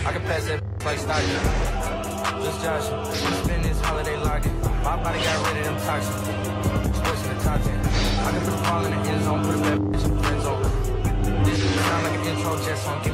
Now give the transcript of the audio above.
I can pass that like Stockton. Just joshing. Spend this holiday locking. My body got rid of them toxins. Sports in the top 10. I can put the ball in the end zone, put a bad bitch in the friend zone. This sound like an intro, just on